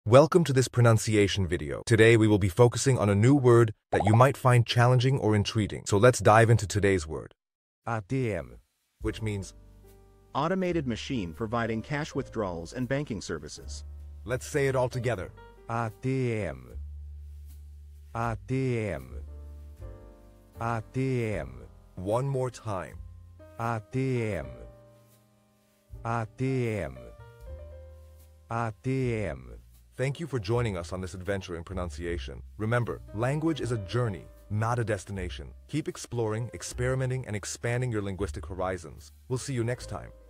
Welcome to this pronunciation video. Today we will be focusing on a new word that you might find challenging or intriguing. So let's dive into today's word. ATM, which means automated machine providing cash withdrawals and banking services. Let's say it all together. ATM. ATM. ATM. One more time. ATM. ATM. ATM. Thank you for joining us on this adventure in pronunciation. Remember, language is a journey, not a destination. Keep exploring, experimenting, and expanding your linguistic horizons. We'll see you next time.